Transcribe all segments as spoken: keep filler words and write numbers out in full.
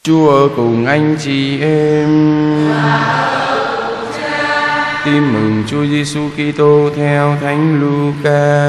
Chúa ở cùng anh chị em. Tin mừng Chúa Giêsu Kitô theo Thánh Luca.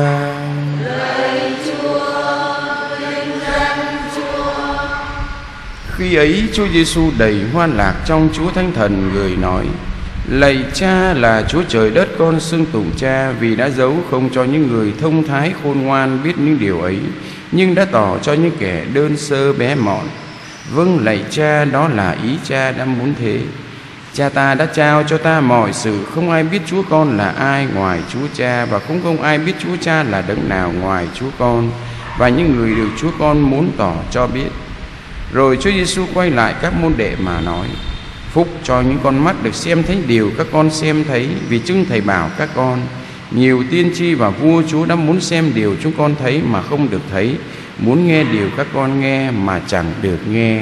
Khi ấy Chúa Giêsu đầy hoan lạc trong Chúa Thánh Thần, người nói: Lạy Cha là Chúa trời đất, con xưng tụng Cha vì đã giấu không cho những người thông thái khôn ngoan biết những điều ấy, nhưng đã tỏ cho những kẻ đơn sơ bé mọn. Vâng, lạy Cha, đó là ý Cha đã muốn thế. Cha ta đã trao cho ta mọi sự, không ai biết Chúa Con là ai ngoài Chúa Cha, và cũng không ai biết Chúa Cha là đấng nào ngoài Chúa Con, và những người được Chúa Con muốn tỏ cho biết. Rồi Chúa Giêsu quay lại các môn đệ mà nói: Phúc cho những con mắt được xem thấy điều các con xem thấy, vì chưng Thầy bảo các con: Nhiều tiên tri và vua Chúa đã muốn xem điều chúng con thấy mà không được thấy, muốn nghe điều các con nghe mà chẳng được nghe.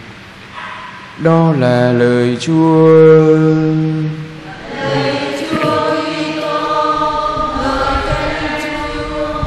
Đó là lời Chúa. Lời Chúa Kitô, lời Thánh Chúa.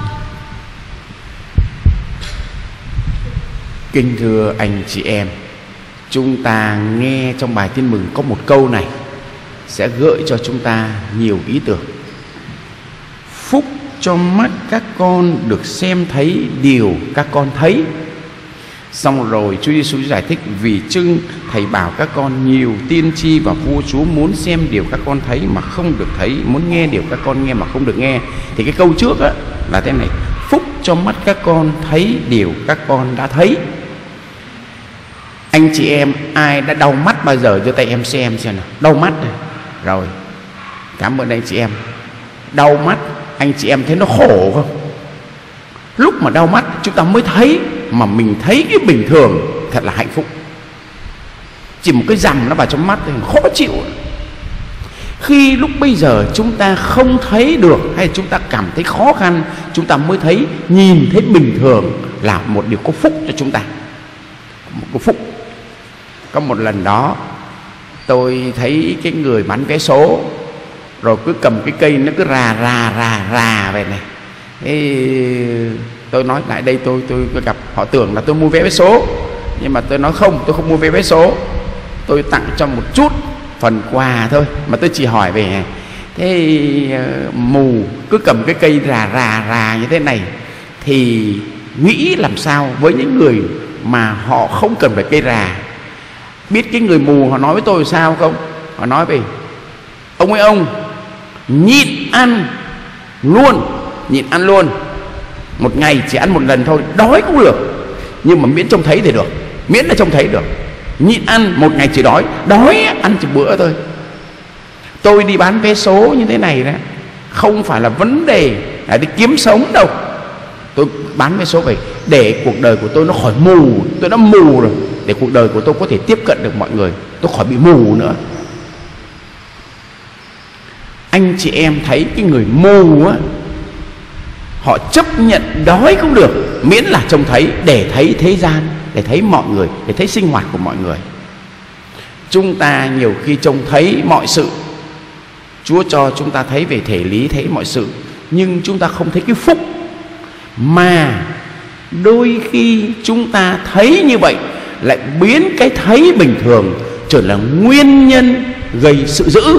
Kính thưa anh chị em, chúng ta nghe trong bài tin mừng có một câu này sẽ gợi cho chúng ta nhiều ý tưởng. Phúc cho mắt các con được xem thấy điều các con thấy. Xong rồi Chúa Giêsu giải thích: Vì chưng Thầy bảo các con, nhiều tiên tri và vua Chúa muốn xem điều các con thấy mà không được thấy, muốn nghe điều các con nghe mà không được nghe. Thì cái câu trước á là thế này: Phúc cho mắt các con thấy điều các con đã thấy. Anh chị em ai đã đau mắt bao giờ giơ tay em xem xem nào. Đau mắt này. Rồi, cảm ơn anh chị em. Đau mắt anh chị em thấy nó khổ không? Lúc mà đau mắt chúng ta mới thấy, mà mình thấy cái bình thường thật là hạnh phúc. Chỉ một cái rằm nó vào trong mắt thì khó chịu. Khi lúc bây giờ chúng ta không thấy được, hay chúng ta cảm thấy khó khăn, chúng ta mới thấy, nhìn thấy bình thường là một điều có phúc cho chúng ta. Một có phúc. Có một lần đó tôi thấy cái người bán vé số, rồi cứ cầm cái cây nó cứ rà rà rà rà về này. Thế tôi nói lại đây, tôi tôi tôi gặp họ tưởng là tôi mua vé vé số, nhưng mà tôi nói không, tôi không mua vé vé số, tôi tặng cho một chút phần quà thôi, mà tôi chỉ hỏi về thế uh, mù cứ cầm cái cây rà rà rà như thế này thì nghĩ làm sao với những người mà họ không cần phải cây rà. Biết cái người mù họ nói với tôi sao không? Họ nói về: Ông ơi ông, nhịn ăn luôn, nhịn ăn luôn, một ngày chỉ ăn một lần thôi, đói cũng được, nhưng mà miễn trông thấy thì được, miễn là trông thấy được. Nhịn ăn một ngày chỉ đói, đói ăn chỉ bữa thôi. Tôi đi bán vé số như thế này đó, không phải là vấn đề là đi kiếm sống đâu. Tôi bán vé số về để cuộc đời của tôi nó khỏi mù. Tôi đã mù rồi, để cuộc đời của tôi có thể tiếp cận được mọi người, tôi khỏi bị mù nữa. Anh chị em thấy cái người mù á, họ chấp nhận đói cũng được, miễn là trông thấy, để thấy thế gian, để thấy mọi người, để thấy sinh hoạt của mọi người. Chúng ta nhiều khi trông thấy mọi sự, Chúa cho chúng ta thấy về thể lý, thấy mọi sự, nhưng chúng ta không thấy cái phúc. Mà đôi khi chúng ta thấy như vậy lại biến cái thấy bình thường trở là nguyên nhân gây sự dữ.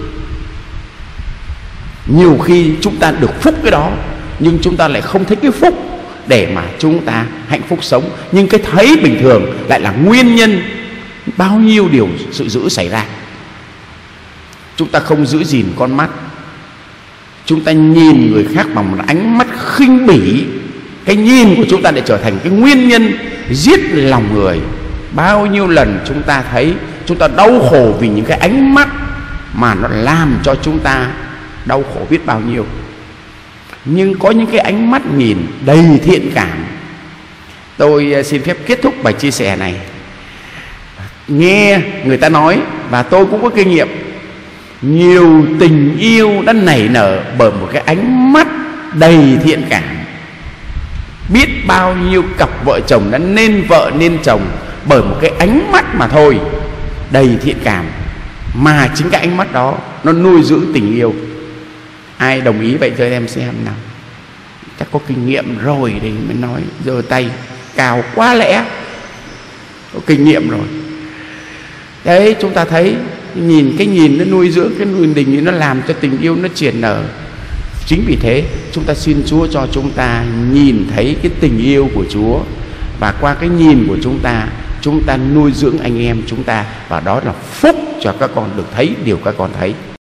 Nhiều khi chúng ta được phúc cái đó, nhưng chúng ta lại không thấy cái phúc để mà chúng ta hạnh phúc sống. Nhưng cái thấy bình thường lại là nguyên nhân bao nhiêu điều sự dữ xảy ra. Chúng ta không giữ gìn con mắt, chúng ta nhìn người khác bằng một ánh mắt khinh bỉ, cái nhìn của chúng ta để trở thành cái nguyên nhân giết lòng người. Bao nhiêu lần chúng ta thấy chúng ta đau khổ vì những cái ánh mắt mà nó làm cho chúng ta đau khổ biết bao nhiêu. Nhưng có những cái ánh mắt nhìn đầy thiện cảm. Tôi xin phép kết thúc bài chia sẻ này. Nghe người ta nói, và tôi cũng có kinh nghiệm, nhiều tình yêu đã nảy nở bởi một cái ánh mắt đầy thiện cảm. Biết bao nhiêu cặp vợ chồng đã nên vợ nên chồng bởi một cái ánh mắt mà thôi, đầy thiện cảm. Mà chính cái ánh mắt đó nó nuôi dưỡng tình yêu. Ai đồng ý vậy cho em xem nào? Chắc có kinh nghiệm rồi thì mới nói. Giơ tay cao quá lẽ. có kinh nghiệm rồi. Đấy, chúng ta thấy nhìn cái nhìn nó nuôi dưỡng cái nuôi tình, nó làm cho tình yêu nó triển nở. Chính vì thế chúng ta xin Chúa cho chúng ta nhìn thấy cái tình yêu của Chúa, và qua cái nhìn của chúng ta, chúng ta nuôi dưỡng anh em chúng ta, và đó là phúc cho các con được thấy điều các con thấy.